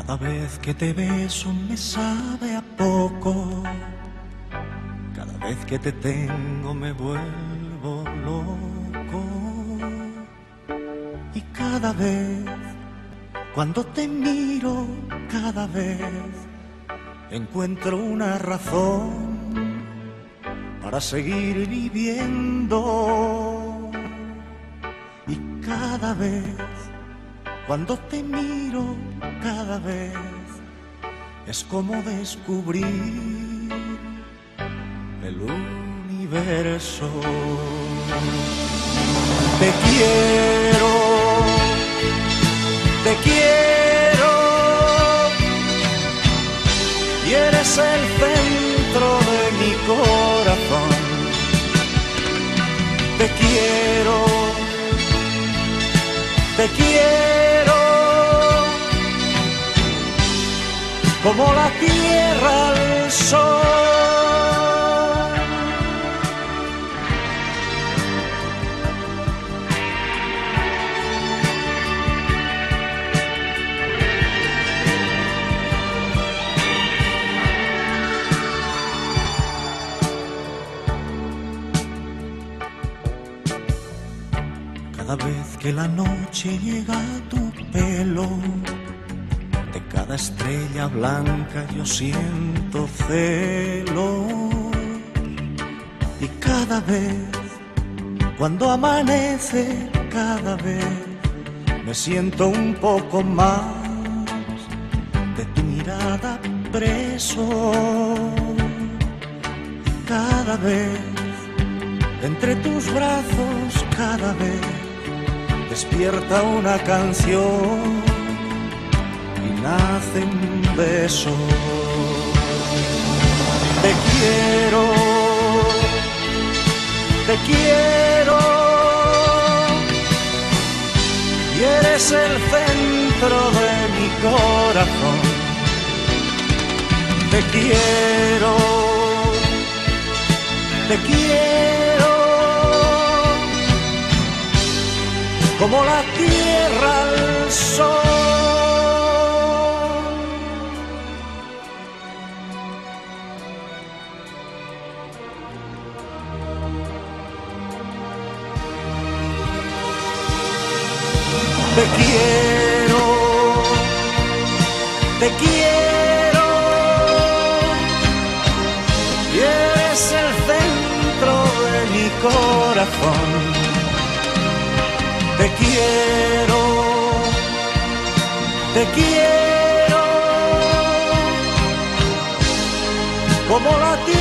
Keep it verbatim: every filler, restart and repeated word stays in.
Cada vez que te beso me sabe a poco. Cada vez que te tengo me vuelvo loco. Y cada vez, cuando te miro, cada vez encuentro una razón para seguir viviendo. Y cada vez, cuando te miro, cada vez es como descubrir el universo. Te quiero, te quiero, y eres el centro de mi corazón. Te quiero, te quiero, como la tierra al sol. Cada vez que la noche llega a tu pelo, de cada estrella blanca yo siento celos. Y cada vez, cuando amanece, cada vez me siento un poco más de tu mirada preso. Y cada vez, entre tus brazos, cada vez despierta una canción y nace un beso. Te quiero, te quiero, y eres el centro de mi corazón. Te quiero, te quiero, como la tierra al sol. Te quiero, te quiero, y eres el centro de mi corazón. Te quiero, te quiero, como la tierra.